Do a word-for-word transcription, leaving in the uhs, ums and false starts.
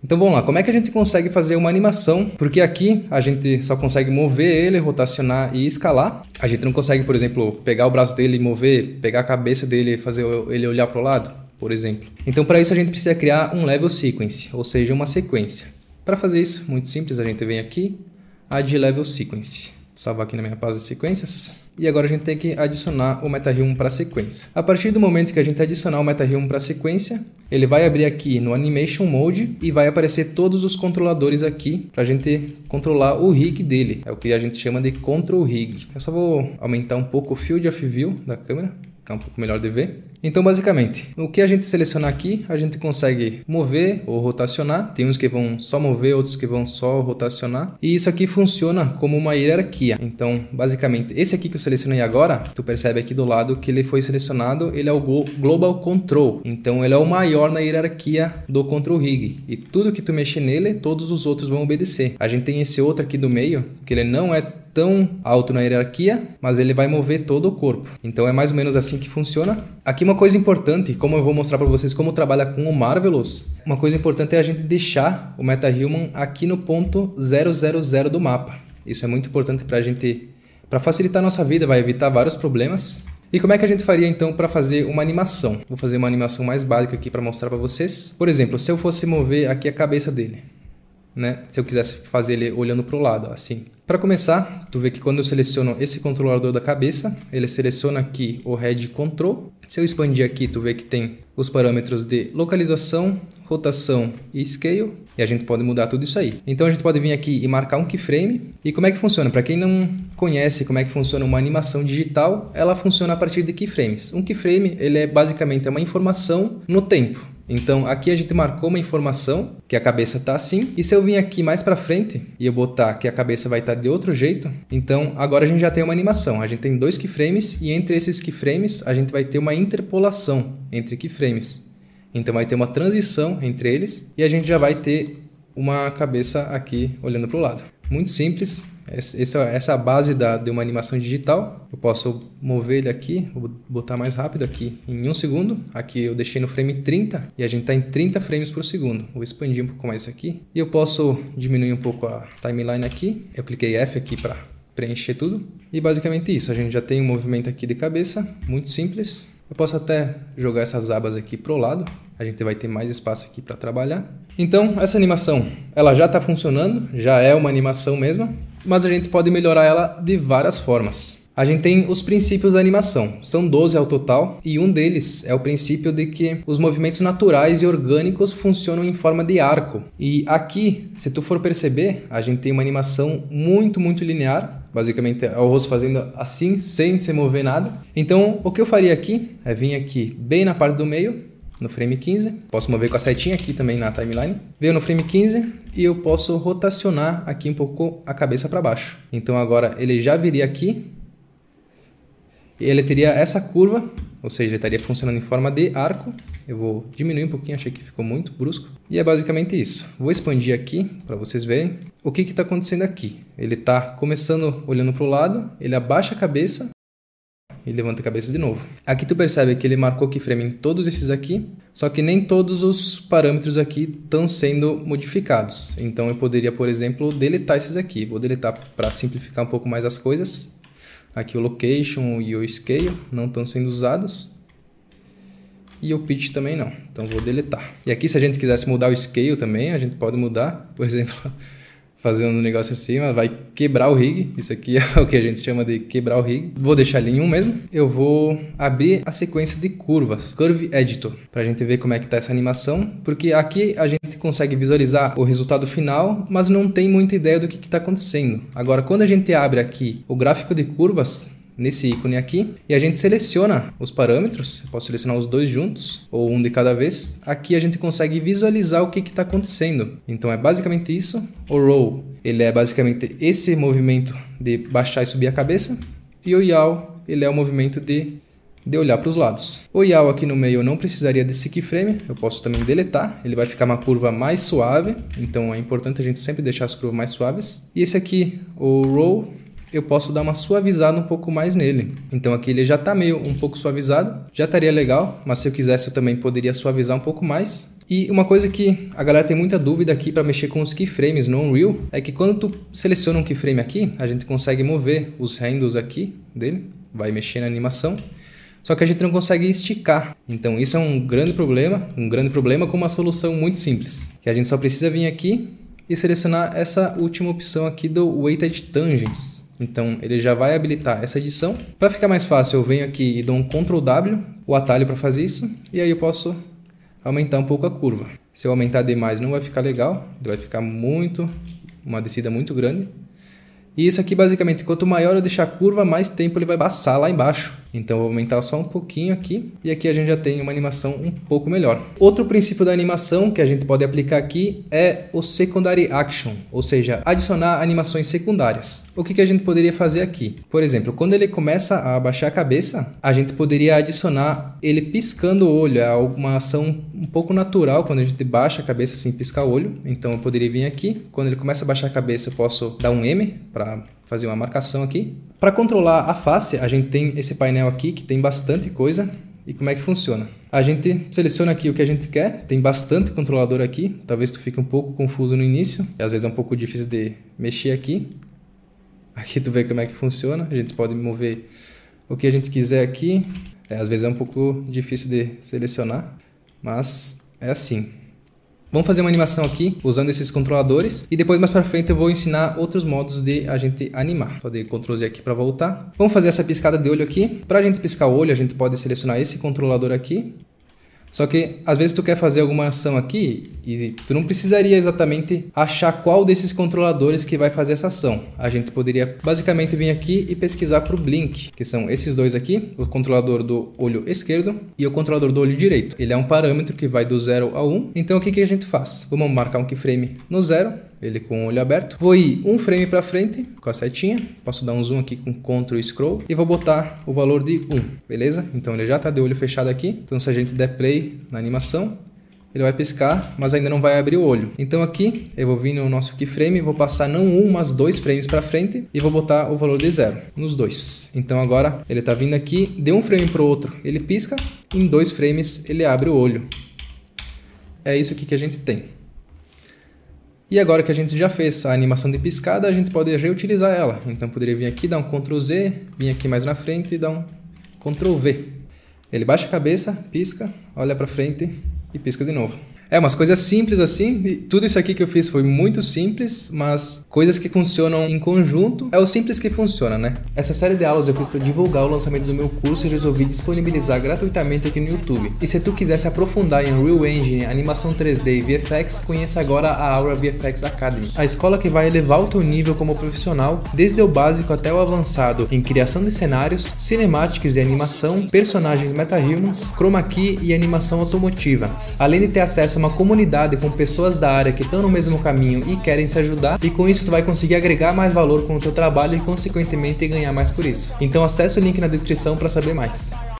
Então vamos lá, como é que a gente consegue fazer uma animação? Porque aqui a gente só consegue mover ele, rotacionar e escalar. A gente não consegue, por exemplo, pegar o braço dele e mover, pegar a cabeça dele e fazer ele olhar para o lado, por exemplo. Então para isso a gente precisa criar um level sequence, ou seja, uma sequência. Para fazer isso, muito simples, a gente vem aqui, add level sequence. Salvar aqui na minha pasta de sequências. E agora a gente tem que adicionar o MetaHuman para a sequência. A partir do momento que a gente adicionar o MetaHuman para a sequência, ele vai abrir aqui no Animation Mode e vai aparecer todos os controladores aqui para a gente controlar o rig dele. É o que a gente chama de Control Rig. Eu só vou aumentar um pouco o Field of View da câmera, ficar um pouco melhor de ver. Então, basicamente, o que a gente selecionar aqui, a gente consegue mover ou rotacionar. Tem uns que vão só mover, outros que vão só rotacionar. E isso aqui funciona como uma hierarquia. Então, basicamente, esse aqui que eu selecionei agora, tu percebe aqui do lado que ele foi selecionado, ele é o Global Control. Então, ele é o maior na hierarquia do Control Rig. E tudo que tu mexer nele, todos os outros vão obedecer. A gente tem esse outro aqui do meio, que ele não é tão alto na hierarquia, mas ele vai mover todo o corpo. Então é mais ou menos assim que funciona. Aqui uma coisa importante, como eu vou mostrar para vocês como trabalha com o Marvelous, uma coisa importante é a gente deixar o MetaHuman aqui no ponto zero zero zero do mapa. Isso é muito importante para a gente, para facilitar a nossa vida, vai evitar vários problemas. E como é que a gente faria então para fazer uma animação? Vou fazer uma animação mais básica aqui para mostrar para vocês. Por exemplo, se eu fosse mover aqui a cabeça dele, né? Se eu quisesse fazer ele olhando para o lado, assim. Para começar, tu vê que quando eu seleciono esse controlador da cabeça, ele seleciona aqui o Head Control. Se eu expandir aqui, tu vê que tem os parâmetros de localização, rotação e scale. E a gente pode mudar tudo isso aí. Então a gente pode vir aqui e marcar um keyframe. E como é que funciona? Para quem não conhece como é que funciona uma animação digital, ela funciona a partir de keyframes. Um keyframe, ele é basicamente uma informação no tempo. Então aqui a gente marcou uma informação que a cabeça está assim, e se eu vir aqui mais para frente e eu botar que a cabeça vai estar tá de outro jeito, então agora a gente já tem uma animação. A gente tem dois keyframes e entre esses keyframes a gente vai ter uma interpolação entre keyframes. Então vai ter uma transição entre eles e a gente já vai ter uma cabeça aqui olhando para o lado. Muito simples. Essa, essa é a base da, de uma animação digital. Eu posso mover ele aqui, vou botar mais rápido aqui em um segundo. Aqui eu deixei no frame trinta e a gente está em trinta frames por segundo. Vou expandir um pouco mais isso aqui. E eu posso diminuir um pouco a timeline aqui. Eu cliquei F aqui para preencher tudo. E basicamente isso, a gente já tem um movimento aqui de cabeça, muito simples. Eu posso até jogar essas abas aqui pro lado. A gente vai ter mais espaço aqui para trabalhar. Então, essa animação, ela já está funcionando, já é uma animação mesmo, mas a gente pode melhorar ela de várias formas. A gente tem os princípios da animação, são doze ao total, e um deles é o princípio de que os movimentos naturais e orgânicos funcionam em forma de arco. E aqui, se tu for perceber, a gente tem uma animação muito, muito linear. Basicamente é o rosto fazendo assim, sem se mover nada. Então, o que eu faria aqui é vir aqui bem na parte do meio, no frame quinze. Posso mover com a setinha aqui também na timeline. Venho no frame quinze e eu posso rotacionar aqui um pouco a cabeça para baixo. Então agora ele já viria aqui. E ele teria essa curva, ou seja, ele estaria funcionando em forma de arco. Eu vou diminuir um pouquinho, achei que ficou muito brusco. E é basicamente isso. Vou expandir aqui para vocês verem o que está acontecendo aqui. Ele está começando olhando para o lado, ele abaixa a cabeça e levanta a cabeça de novo. Aqui tu percebe que ele marcou keyframe em todos esses aqui, só que nem todos os parâmetros aqui estão sendo modificados. Então eu poderia, por exemplo, deletar esses aqui. Vou deletar para simplificar um pouco mais as coisas. Aqui o location e o scale não estão sendo usados. E o pitch também não. Então vou deletar. E aqui, se a gente quisesse mudar o scale também, a gente pode mudar. Por exemplo, fazendo um negócio assim, vai quebrar o rig. Isso aqui é o que a gente chama de quebrar o rig. Vou deixar ele em um mesmo. Eu vou abrir a sequência de curvas, Curve Editor, para a gente ver como é que está essa animação. Porque aqui a gente consegue visualizar o resultado final, mas não tem muita ideia do que está acontecendo. Agora, quando a gente abre aqui o gráfico de curvas, nesse ícone aqui, e a gente seleciona os parâmetros, eu posso selecionar os dois juntos, ou um de cada vez, aqui a gente consegue visualizar o que está acontecendo. Então é basicamente isso. O Roll, ele é basicamente esse movimento de baixar e subir a cabeça, e o Yaw, ele é o movimento de, de olhar para os lados. O Yaw aqui no meio eu não precisaria desse keyframe, eu posso também deletar, ele vai ficar uma curva mais suave, então é importante a gente sempre deixar as curvas mais suaves. E esse aqui, o Roll, eu posso dar uma suavizada um pouco mais nele. Então aqui ele já está meio um pouco suavizado, já estaria legal, mas se eu quisesse eu também poderia suavizar um pouco mais. E uma coisa que a galera tem muita dúvida aqui para mexer com os keyframes no Unreal é que quando tu seleciona um keyframe aqui, a gente consegue mover os handles aqui dele, vai mexer na animação, só que a gente não consegue esticar. Então isso é um grande problema, um grande problema com uma solução muito simples, que a gente só precisa vir aqui e selecionar essa última opção aqui do Weighted Tangents. Então ele já vai habilitar essa edição. Para ficar mais fácil, eu venho aqui e dou um control W, o atalho para fazer isso, e aí eu posso aumentar um pouco a curva. Se eu aumentar demais não vai ficar legal, ele vai ficar muito, uma descida muito grande. E isso aqui basicamente, quanto maior eu deixar a curva, mais tempo ele vai passar lá embaixo. Então eu vou aumentar só um pouquinho aqui, e aqui a gente já tem uma animação um pouco melhor. Outro princípio da animação que a gente pode aplicar aqui é o Secondary Action, ou seja, adicionar animações secundárias. O que, que a gente poderia fazer aqui? Por exemplo, quando ele começa a abaixar a cabeça, a gente poderia adicionar ele piscando o olho, é uma ação um pouco natural quando a gente baixa a cabeça assim, piscar o olho. Então eu poderia vir aqui, quando ele começa a baixar a cabeça eu posso dar um M para fazer uma marcação aqui. Para controlar a face, a gente tem esse painel aqui que tem bastante coisa. E como é que funciona? A gente seleciona aqui o que a gente quer, tem bastante controlador aqui, talvez tu fique um pouco confuso no início, e às vezes é um pouco difícil de mexer aqui. Aqui tu vê como é que funciona, a gente pode mover o que a gente quiser aqui, é, às vezes é um pouco difícil de selecionar, mas é assim. Vamos fazer uma animação aqui usando esses controladores e depois mais para frente eu vou ensinar outros modos de a gente animar. Só dei control Z aqui para voltar. Vamos fazer essa piscada de olho aqui. Para a gente piscar o olho a gente pode selecionar esse controlador aqui. Só que às vezes tu quer fazer alguma ação aqui e tu não precisaria exatamente achar qual desses controladores que vai fazer essa ação. A gente poderia basicamente vir aqui e pesquisar para o Blink, que são esses dois aqui, o controlador do olho esquerdo e o controlador do olho direito. Ele é um parâmetro que vai do zero ao um. Então o que, que a gente faz? Vamos marcar um keyframe no zero, ele com o olho aberto. Vou ir um frame para frente com a setinha, posso dar um zoom aqui com Ctrl e Scroll e vou botar o valor de um, beleza? Então ele já está de olho fechado aqui, então se a gente der play na animação, ele vai piscar, mas ainda não vai abrir o olho. Então aqui eu vou vir no nosso keyframe, vou passar não um, mas dois frames para frente e vou botar o valor de zero nos dois. Então agora ele está vindo aqui, de um frame para o outro ele pisca, em dois frames ele abre o olho. É isso aqui que a gente tem. E agora que a gente já fez a animação de piscada, a gente pode reutilizar ela. Então poderia vir aqui, dar um Ctrl Z, vir aqui mais na frente e dar um Ctrl V. Ele baixa a cabeça, pisca, olha para frente e pisca de novo. É umas coisas simples assim, e tudo isso aqui que eu fiz foi muito simples, mas coisas que funcionam em conjunto é o simples que funciona, né? Essa série de aulas eu fiz para divulgar o lançamento do meu curso e resolvi disponibilizar gratuitamente aqui no YouTube. E se tu quiser se aprofundar em Unreal Engine, animação três D e V F X, conheça agora a Aura V F X Academy, a escola que vai elevar o teu nível como profissional, desde o básico até o avançado, em criação de cenários, cinematics e animação, personagens meta-humans, chroma key e animação automotiva, além de ter acesso a uma comunidade com pessoas da área que estão no mesmo caminho e querem se ajudar, e com isso tu vai conseguir agregar mais valor com o teu trabalho e consequentemente ganhar mais por isso. Então acesse o link na descrição para saber mais.